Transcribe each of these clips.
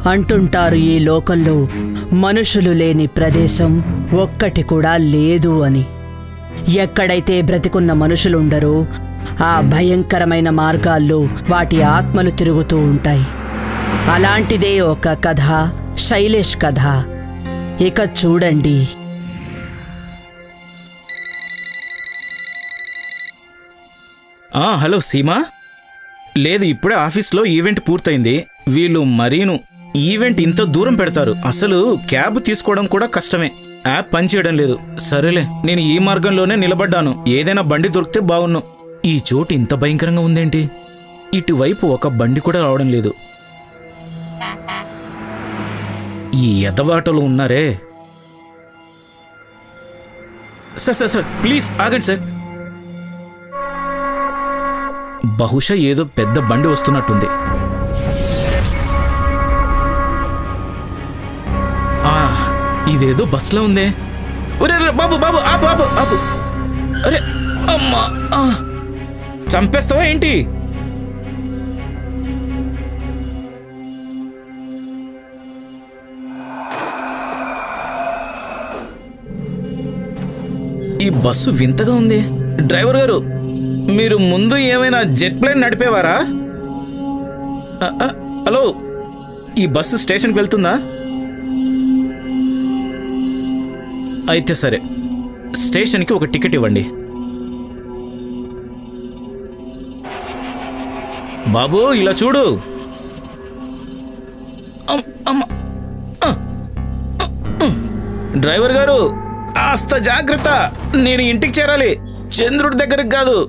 అంటుంటారు ఈ లోకంలో మనుషులు లేని ప్రదేశం ఒక్కటి కూడా లేదు అని. ఎక్కడైతే బ్రతికున్న మనుషులుండరో ఆ భయంకరమైన మార్గాల్లో వాటి ఆత్మలు తిరుగుతూ ఉంటాయి. అలాంటిదే ఒక కథ, శైలేష్ కథ. ఇక చూడండి. హలో సీమా. లేదు, ఇప్పుడే ఆఫీస్లో ఈవెంట్ పూర్తయింది. వీళ్ళు మరీను ఈవెంట్ ఇంత దూరం పెడతారు. అసలు క్యాబ్ తీసుకోవడం కూడా కష్టమే. యాప్ పనిచేయడం లేదు. సరేలే, నేను ఈ మార్గంలోనే నిలబడ్డాను. ఏదైనా బండి దొరికితే బాగున్ను. ఈ చోటు ఇంత భయంకరంగా ఉందేంటి? ఇటువైపు ఒక బండి కూడా రావడం లేదు. ఈ ఎదవాటలు ఉన్నారే. సార్ ప్లీజ్ ఆగండి సార్. బహుశా ఏదో పెద్ద బండి వస్తున్నట్టుంది. ఇదేదో బస్లో ఉందే. ఒరే బాబు బాబు ఆపు ఆపు ఆపు. అరే అమ్మా, చంపేస్తావా ఏంటి? ఈ బస్సు వింతగా ఉంది. డ్రైవర్ గారు, మీరు ముందు ఏమైనా జెట్ ప్లేన్ నడిపేవారా? హలో, ఈ బస్సు స్టేషన్కి వెళ్తుందా? అయితే సరే, స్టేషన్కి ఒక టికెట్ ఇవ్వండి. బాబు ఇలా చూడు. డ్రైవర్ గారు, కాస్త జాగ్రత్త. నేను ఇంటికి చేరాలి, చంద్రుడి దగ్గరికి కాదు.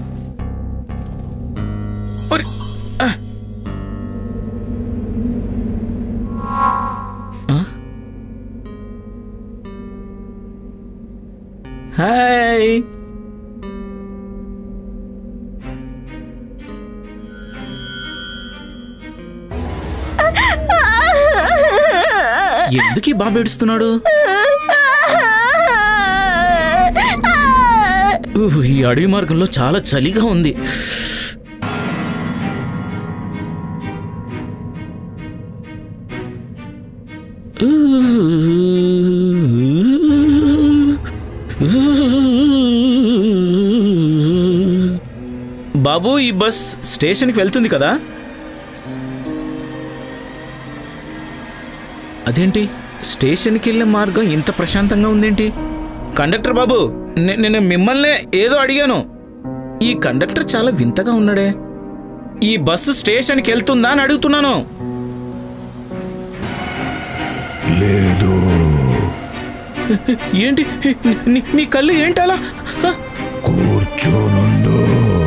హాయ్. ఎందుకు ఈ బాబు ఏడుస్తున్నాడు? ఈ అడవి మార్గంలో చాలా చలిగా ఉంది. బాబు, ఈ బస్ స్టేషన్కి వెళ్తుంది కదా? అదేంటి, స్టేషన్కి వెళ్ళే మార్గం ఇంత ప్రశాంతంగా ఉందేంటి? కండక్టర్ బాబు, నేను మిమ్మల్నే ఏదో అడిగాను. ఈ కండక్టర్ చాలా వింతగా ఉన్నాడే. ఈ బస్సు స్టేషన్కి వెళ్తుందా అని అడుగుతున్నాను. లేదు. ఏంటి నీ కళ్ళు ఏంటలా? కూర్చోనుండు.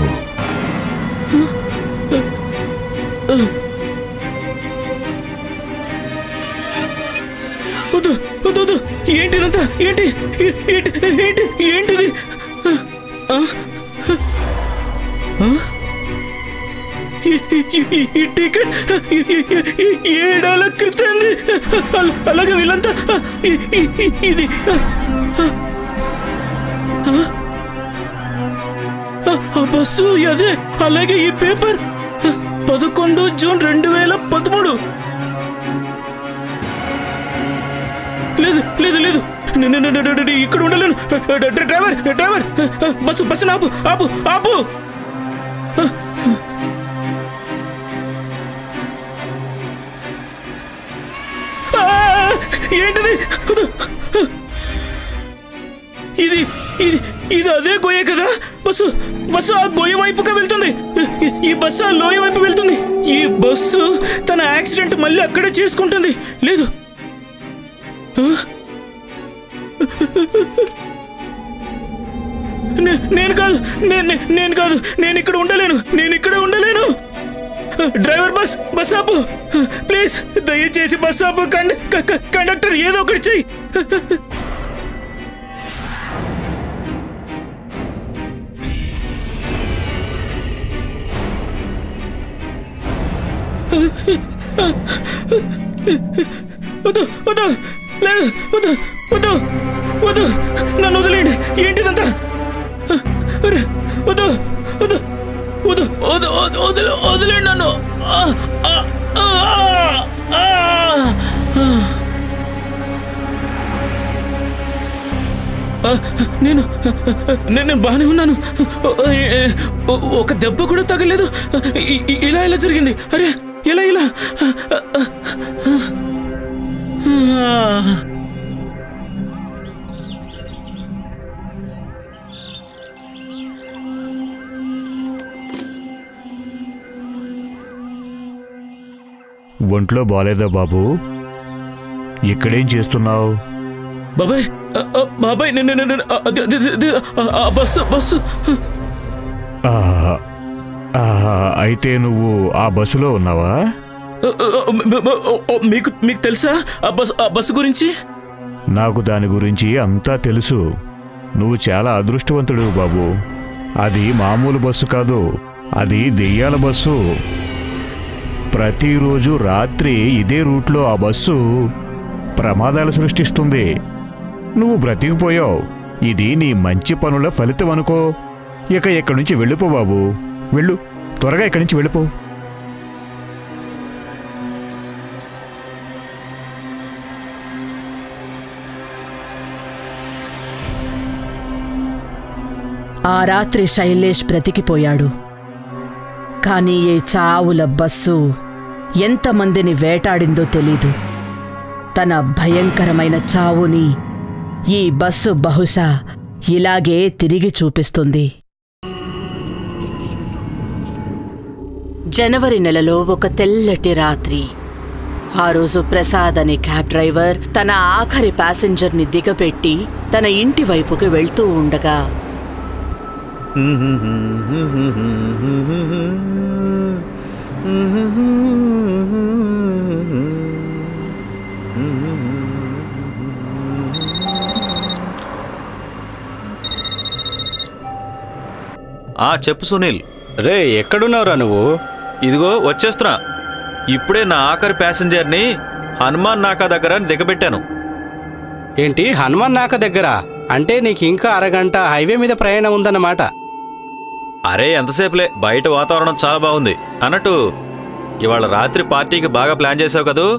ఏంటిదంతా? ఏంటిది? ఈ టికెట్ 7 ఏళ్ల క్రితం. అలాగే వీళ్ళంతా ఇది ఆ బస్సు అదే. అలాగే ఈ పేపర్ 11 జూన్ 2013. లేదు లేదు లేదు, ఇక్కడ ఉండలేను. డ్రైవర్, బస్సు ఆపు ఆపు ఆపు. ఏంటిది? ఇది అదే గొయ్య కదా? బస్సు ఆ గొయ్య వైపుగా వెళ్తుంది. ఈ బస్సు ఆ లోయ వైపు వెళ్తుంది. ఈ బస్సు తన యాక్సిడెంట్ మళ్ళీ అక్కడే చేసుకుంటుంది. లేదు, నేను కాదు, నేను ఇక్కడ ఉండలేను. డ్రైవర్, బస్ ఆపు ప్లీజ్. దయచేసి బస్ ఆపు. కండక్టర్ ఏదో ఒకటి చెయ్యి. వద్దు, నన్ను వదిలేండి. ఏంటిదంతా? వదిలేండి నన్ను. నేను బాగానే ఉన్నాను. ఒక దెబ్బ కూడా తగలేదు. ఇలా ఇలా జరిగింది. అరే ఇలా ఇలా. ఒంట్లో బాలేదా బాబు? ఇక్కడేం చేస్తున్నావు? బాబాయ్ బాబాయ్ బస్సు. అయితే నువ్వు ఆ బస్సులో ఉన్నావా? మీకు తెలుసా ఆ బస్సు గురించి? నాకు దాని గురించి అంతా తెలుసు. నువ్వు చాలా అదృష్టవంతుడు బాబు. అది మామూలు బస్సు కాదు, అది దెయ్యాల బస్సు. ప్రతిరోజు రాత్రి ఇదే రూట్లో ఆ బస్సు ప్రమాదాలు సృష్టిస్తుంది. నువ్వు బ్రతికిపోయావు. ఇది నీ మంచి పనుల ఫలితం అనుకో. ఇక ఇక్కడి నుంచి వెళ్ళిపో బాబు. వెళ్ళు, త్వరగా ఇక్కడి నుంచి వెళ్ళిపో. ఆ రాత్రి శైలేష్ బ్రతికిపోయాడు. కానీ ఈ చావుల బస్సు ఎంతమందిని వేటాడిందో తెలీదు. తన భయంకరమైన చావుని ఈ బస్సు బహుశా ఇలాగే తిరిగి చూపిస్తుంది. జనవరి నెలలో ఒక తెల్లటి రాత్రి. ఆ రోజు ప్రసాద్ అనే క్యాబ్ డ్రైవర్ తన ఆఖరి ప్యాసింజర్ని దిగపెట్టి తన ఇంటి వైపుకి వెళ్తూ ఉండగా చెప్పు సునీల్. రే, ఎక్కడున్నావురా నువ్వు? ఇదిగో వచ్చేస్తున్నా. ఇప్పుడే నా ఆఖరి ప్యాసింజర్ని హనుమాన్ నాకా దగ్గర దిగబెట్టాను. ఏంటి, హనుమాన్ నాక దగ్గర? అంటే నీకు ఇంకా అరగంట హైవే మీద ప్రయాణం ఉందన్నమాట. అరే ఎంతసేపులే, బయట వాతావరణం చాలా బాగుంది. అన్నట్టు ఇవాళ రాత్రి పార్టీకి బాగా ప్లాన్ చేసావు కదూ?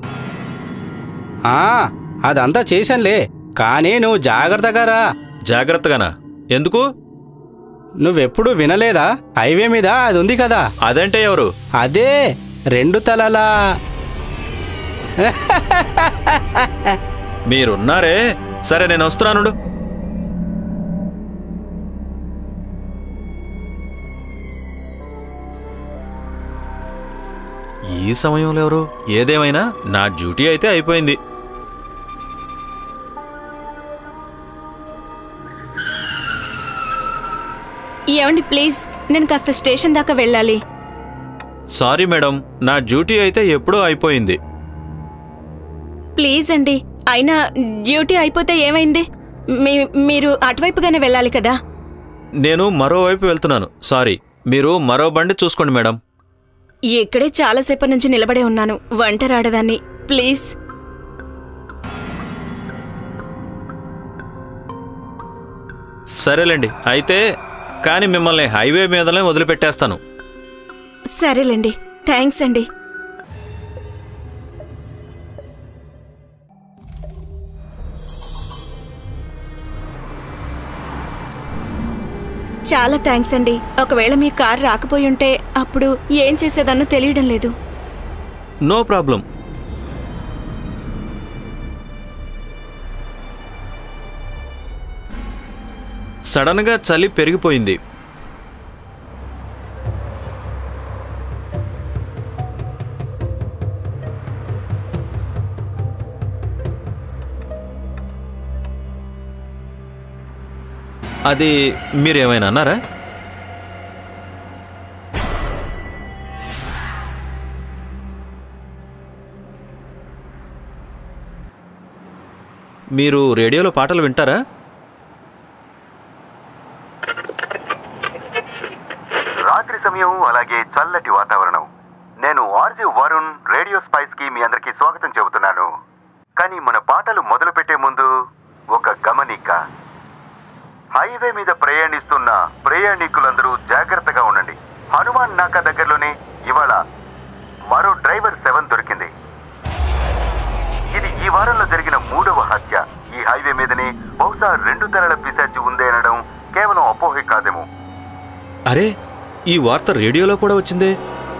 అదంతా చేశానులే, కానీ నువ్వు జాగ్రత్తగా రా. జాగ్రత్తగానా? ఎందుకు? నువ్వెప్పుడు వినలేదా? హైవే మీద అది ఉంది కదా. అదంటే ఎవరు? అదే 2 తలలా. మీరున్నారే. సరే, నేను వస్తున్నాను. ఈ సమయంలో ఎవరు? ఏదేమైనా నా డ్యూటీ అయితే అయిపోయింది. ఏమండి ప్లీజ్, నేను కాస్త స్టేషన్ దాకా వెళ్ళాలి. సారీ మేడం, నా డ్యూటీ అయితే ఎప్పుడో అయిపోయింది. ప్లీజ్ అండి. అయినా డ్యూటీ అయిపోతే ఏమైంది? మీరు అటువైపుగానే వెళ్ళాలి కదా. నేను మరోవైపు వెళ్తున్నాను. సారీ, మీరు మరో బండి చూసుకోండి మేడం. ఇక్కడే చాలాసేపటి నుంచి నిలబడే ఉన్నాను, వంటరాడదాన్ని. ప్లీజ్. సరేలేండి అయితే, కానీ మిమ్మల్ని హైవే మీదనే వదిలిపెట్టేస్తాను. సరేలేండి, థ్యాంక్స్ అండి. చాలా థ్యాంక్స్ అండి. ఒకవేళ మీ కార్ రాకపోయి ఉంటే అప్పుడు ఏం చేసేదాన్నో తెలియడం లేదు. No problem. సడన్గా చలి పెరిగిపోయింది. అది మీరేమైనా అన్నారా? మీరు రేడియోలో పాటలు వింటారా? రాత్రి సమయం, అలాగే చల్లటి వాతావరణం. నేను ఆర్జే వరుణ్, రేడియో స్పైస్కి మీ అందరికీ స్వాగతం చెబుతున్నాను. కానీ మన పాటలు మొదలు పెట్టే ముందు ఒక గమనిక. హైవే మీద ప్రయాణిస్తున్న ప్రయాణికులందరూ జాగ్రత్తగా ఉండండి. హనుమాన్ నాకా దగ్గరలోనే ఇవాళ మరో డ్రైవర్ 7 దొరికింది. ఈ వారంలో జరిగిన 3వ హత్య. ఈ హైవే మీదనే బహుశా 2 తలల పిశాచి ఉందేనడం కేవలం అపోహ కాదేమో. అరే, ఈ వార్త రేడియోలో కూడా వచ్చిందే.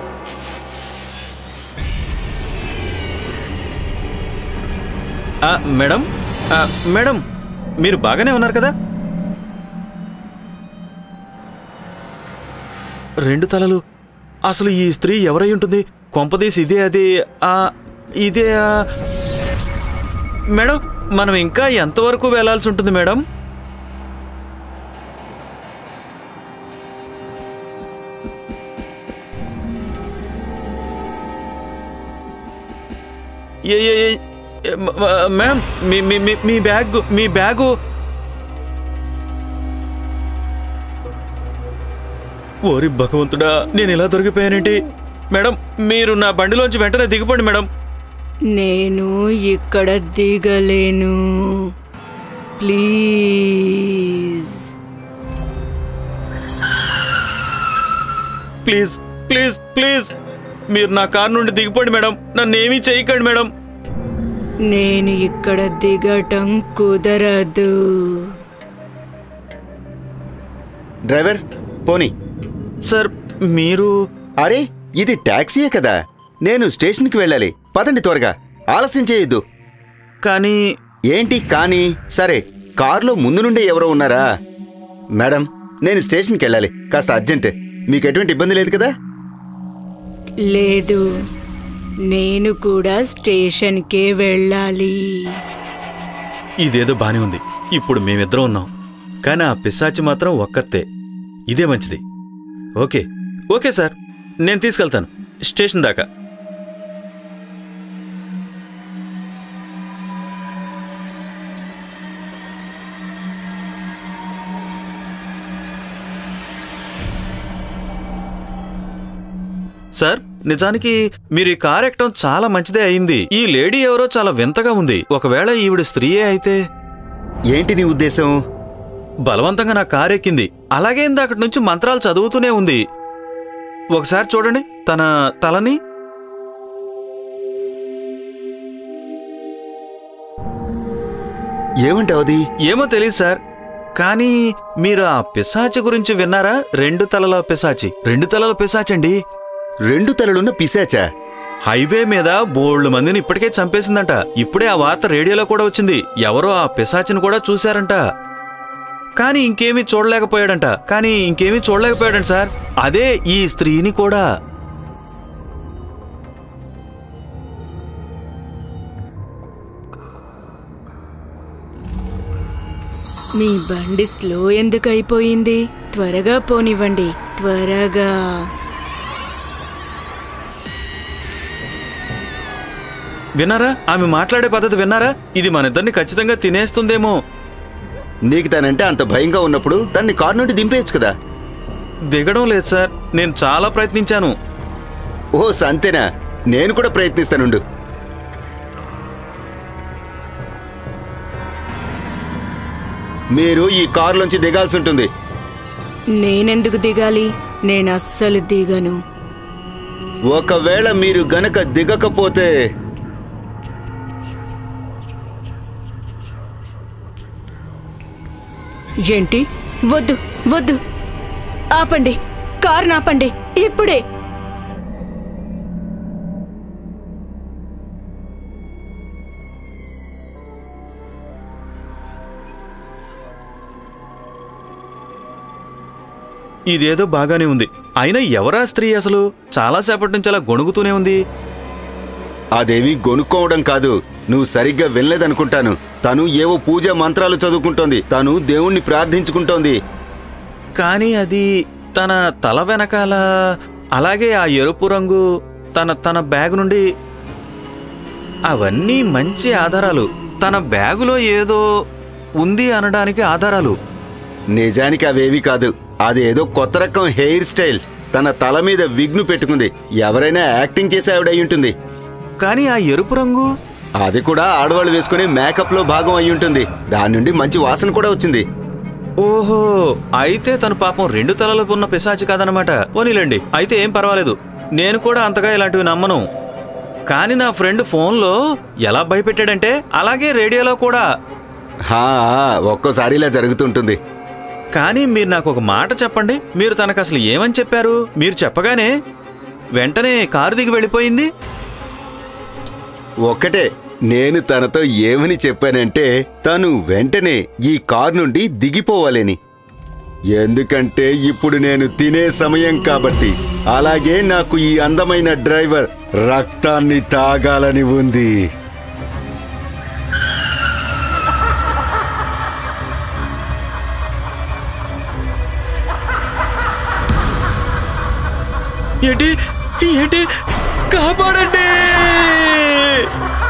మేడం, మేడం, మీరు బాగానే ఉన్నారు కదా? 2 తలలు. అసలు ఈ స్త్రీ ఎవరై ఉంటుంది? కొంపదీసి ఇదే అది ఇదే మేడం, మనం ఇంకా ఎంతవరకు వెళ్లాల్సి ఉంటుంది మేడం? మ్యామ్, మీ బ్యాగు ఓరి భగవంతుడా, నేను ఇలా దొరికిపోయానేంటి? మేడం, మీరు నా బండిలోంచి వెంటనే దిగిపోండి మేడం. నేను ఇక్కడ దిగలేను, ప్లీజ్ ప్లీజ్ ప్లీజ్ ప్లీజ్ మీరు నా కారు నుండి దిగిపోండి మేడం. నన్ను ఏమీ చేయకండి మేడం. నేను ఇక్కడ దిగటం కుదరదు. డ్రైవర్ పోనీ. సార్, మీరు... అరే, ఇది టాక్సీయే కదా. నేను స్టేషన్కి వెళ్ళాలి. పదండి త్వరగా, ఆలస్యం చేయొద్దు. కానీ... ఏంటి కానీ? సరే, కారులో ముందు నుండే ఎవరో ఉన్నారా? మేడం, నేను స్టేషన్కి వెళ్ళాలి, కాస్త అర్జెంట్. మీకు ఎటువంటి ఇబ్బంది లేదు కదా? లేదు, నేను కూడా స్టేషన్కే వెళ్ళాలి. ఇదేదో బానే ఉంది. ఇప్పుడు మేమిద్దరం ఉన్నాం, కానీ ఆ పిశాచి మాత్రం ఒక్కతే. ఇదే మంచిది. ఓకే ఓకే సార్, నేను తీసుకెళ్తాను స్టేషన్ దాకా. సార్, నిజానికి మీరు ఈ కార్ ఎక్కడం చాలా మంచిదే అయింది. ఈ లేడీ ఎవరో చాలా వింతగా ఉంది. ఒకవేళ ఈవిడ స్త్రీయే అయితే... ఏంటి నీ ఉద్దేశం? బలవంతంగా నా కారు ఎక్కింది, అలాగే ఇందాకటి నుంచి మంత్రాలు చదువుతూనే ఉంది. ఒకసారి చూడండి తన తలని. ఏమంటావు అది? ఏమో తెలియదు సార్, కానీ మీరు ఆ పిశాచి గురించి విన్నారా? 2 తలల పిశాచి. 2 తలల పిశాచండి. 2 తలలున్న పిశాచా? హైవే మీద బోల్డ్ మందిని ఇప్పటికే చంపేసిందంట. ఇప్పుడే ఆ వార్త రేడియోలో కూడా వచ్చింది. ఎవరో ఆ పిశాచిని కూడా చూశారంట, కానీ ఇంకేమీ చూడలేకపోయాడంట సార్. అదే ఈ స్త్రీని కూడా. మీ బండి స్లో ఎందుకు అయిపోయింది? త్వరగా పోనివ్వండి, త్వరగా. విన్నారా? ఆమె మాట్లాడే పద్ధతి విన్నారా? ఇది మన ఇద్దరిని ఖచ్చితంగా తినేస్తుందేమో. నీకు తనంటే అంత భయంగా ఉన్నప్పుడు తన్ని కారు నుండి దింపేయచ్చు కదా. దిగడం లేదు సార్, నేను చాలా ప్రయత్నించాను. ఓ సంతేనా? నేను కూడా ప్రయత్నిస్తానుండు. మీరు ఈ కారులోంచి దిగాల్సి ఉంటుంది. నేనెందుకు దిగాలి? నేను అస్సలు దిగను. ఒకవేళ మీరు గనక దిగకపోతే... ఏంటి? వద్దు వద్దు, ఆపండి, కారు ఆపండి ఇప్పుడే. ఇదేదో బాగానే ఉంది. అయినా ఎవరా స్త్రీ అసలు? చాలాసేపటి నుంచి అలా గొణుగుతూనే ఉంది. అదేవి గొనుక్కోవడం కాదు, నువ్వు సరిగ్గా వినలేదనుకుంటాను. తను ఏవో పూజా మంత్రాలు చదువుకుంటోంది, తను దేవుణ్ణి ప్రార్థించుకుంటోంది. కానీ అది తన తల వెనకాల, అలాగే ఆ ఎరుపు రంగు తన బ్యాగ్ నుండి, అవన్నీ మంచి ఆధారాలు. తన బ్యాగులో ఏదో ఉంది అనడానికి ఆధారాలు. నిజానికి అవేవి కాదు, అదేదో కొత్త రకం హెయిర్ స్టైల్. తన తల మీద విగ్ను పెట్టుకుంది. ఎవరైనా యాక్టింగ్ చేసే ఆవిడ అయి ఉంటుంది. కానీ ఆ ఎరుపు రంగు, అది కూడా ఆడవాళ్ళు వేసుకునే మేకప్ లో భాగం అయి ఉంటుంది. దాని నుండి మంచి వాసన కూడా వచ్చింది. ఓహో, అయితే తను పాపం 2 తలలకు ఉన్న పిశాచి కాదనమాట. పోనీలేండి, అయితే ఏం పర్వాలేదు. నేను కూడా అంతగా ఇలాంటివి నమ్మను. కానీ నా ఫ్రెండ్ ఫోన్లో ఎలా భయపెట్టాడంటే అలాగే రేడియోలో కూడా. హా, ఒక్కోసారి ఇలా జరుగుతుంటుంది. కానీ మీరు నాకు ఒక మాట చెప్పండి, మీరు తనకు అసలు ఏమని చెప్పారు? మీరు చెప్పగానే వెంటనే కారు దిగి వెళ్ళిపోయింది. ఒక్కటే, నేను తనతో ఏమని చెప్పానంటే తను వెంటనే ఈ కారు నుండి దిగిపోవాలని. ఎందుకంటే ఇప్పుడు నేను తినే సమయం కాబట్టి. అలాగే నాకు ఈ అందమైన డ్రైవర్ రక్తాన్ని తాగాలని ఉంది. ఏంటి ఏంటి కాపాడండి!